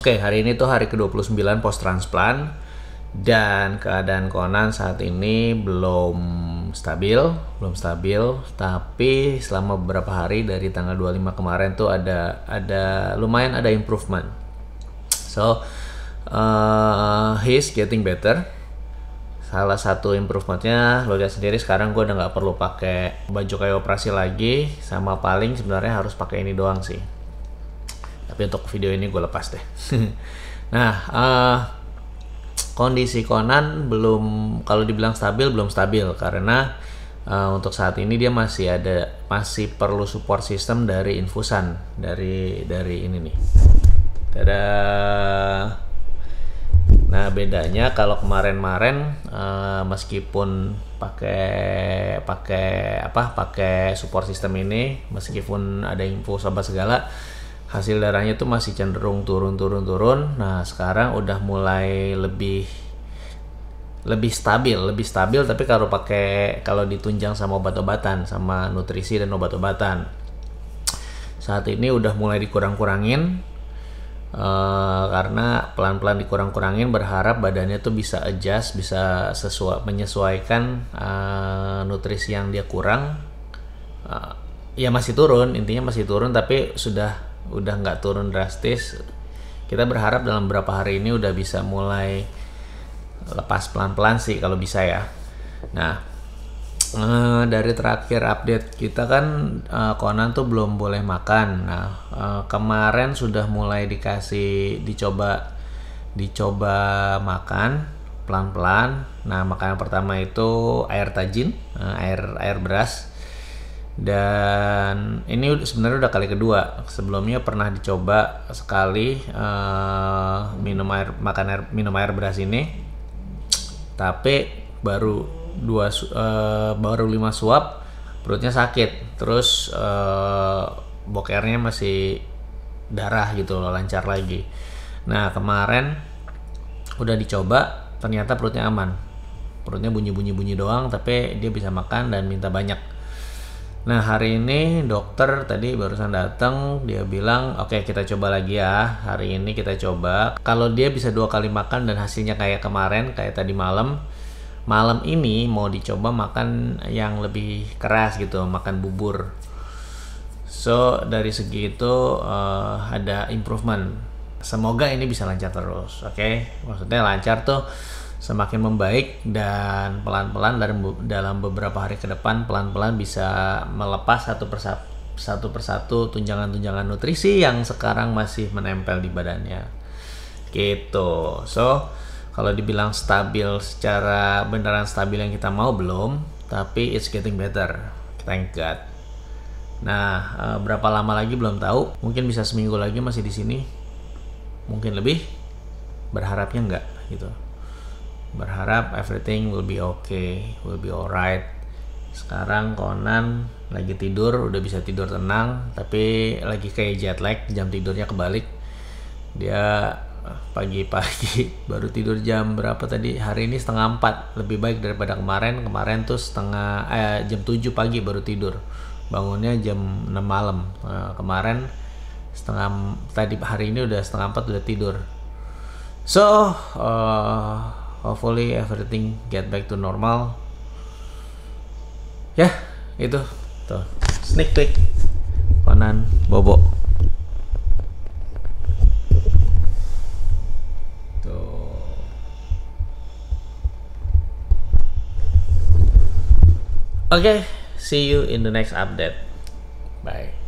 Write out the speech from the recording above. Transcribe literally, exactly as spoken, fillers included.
Oke, hari ini tuh hari ke dua puluh sembilan post transplant dan keadaan Conan saat ini belum stabil, belum stabil, tapi selama beberapa hari dari tanggal dua puluh lima kemarin tuh ada ada lumayan ada improvement. So, uh, he's getting better. Salah satu improvementnya lo lihat sendiri, sekarang gue udah nggak perlu pakai baju kayak operasi lagi, sama paling sebenarnya harus pakai ini doang sih. Tapi untuk video ini gue lepas deh. Nah, uh, kondisi Conan belum, kalau dibilang stabil, belum stabil karena uh, untuk saat ini dia masih ada masih perlu support system dari infusan dari dari ini nih. Tada. Nah, bedanya kalau kemarin-kemarin uh, meskipun pakai pakai apa pakai support system ini, meskipun ada infus apa segala, hasil darahnya tuh masih cenderung turun-turun-turun. Nah, sekarang udah mulai lebih lebih stabil, lebih stabil. Tapi kalau pakai kalau ditunjang sama obat-obatan, sama nutrisi dan obat-obatan, saat ini udah mulai dikurang-kurangin. Uh, karena pelan-pelan dikurang-kurangin, berharap badannya tuh bisa adjust, bisa sesuai menyesuaikan uh, nutrisi yang dia kurang. Uh, ya masih turun, intinya masih turun, tapi sudah udah nggak turun drastis. Kita berharap dalam beberapa hari ini udah bisa mulai lepas pelan-pelan sih kalau bisa ya. Nah, Uh, dari terakhir update kita kan uh, Conan tuh belum boleh makan. Nah, uh, kemarin sudah mulai dikasih dicoba dicoba makan pelan-pelan. Nah, makanan pertama itu air tajin, uh, air air beras. Dan ini sebenarnya udah kali kedua. Sebelumnya pernah dicoba sekali uh, minum air makan air minum air beras ini, tapi baru dua uh, baru lima suap perutnya sakit, terus uh, bokernya masih darah gitu loh, lancar lagi. Nah, kemarin udah dicoba, ternyata perutnya aman, perutnya bunyi-bunyi-bunyi doang, tapi dia bisa makan dan minta banyak. Nah, hari ini dokter tadi barusan datang, dia bilang oke, okay, kita coba lagi ya, hari ini kita coba. Kalau dia bisa dua kali makan dan hasilnya kayak kemarin, kayak tadi malam, malam ini mau dicoba makan yang lebih keras gitu, makan bubur. So, dari segi itu uh, ada improvement. Semoga ini bisa lancar terus, oke? Okay? Maksudnya lancar tuh semakin membaik, dan pelan-pelan dalam, dalam beberapa hari ke depan pelan-pelan bisa melepas satu persatu, satu persatu tunjangan-tunjangan nutrisi yang sekarang masih menempel di badannya. Gitu. So, kalau dibilang stabil secara beneran stabil yang kita mau, belum, tapi it's getting better, thank God. Nah, e, berapa lama lagi belum tahu, mungkin bisa seminggu lagi masih di sini, mungkin lebih, berharapnya enggak gitu. Berharap everything will be okay, will be alright. Sekarang Conan lagi tidur, udah bisa tidur tenang, tapi lagi kayak jet lag, jam tidurnya kebalik. Dia pagi-pagi baru tidur jam berapa tadi, hari ini setengah empat, lebih baik daripada kemarin. Kemarin tuh setengah eh, jam tujuh pagi baru tidur, bangunnya jam enam malam. Nah, kemarin setengah tadi, hari ini udah setengah empat udah tidur. So uh, hopefully everything get back to normal ya. Itu tuh sneak peek Conan Bobo. Oke, okay, see you in the next update. Bye.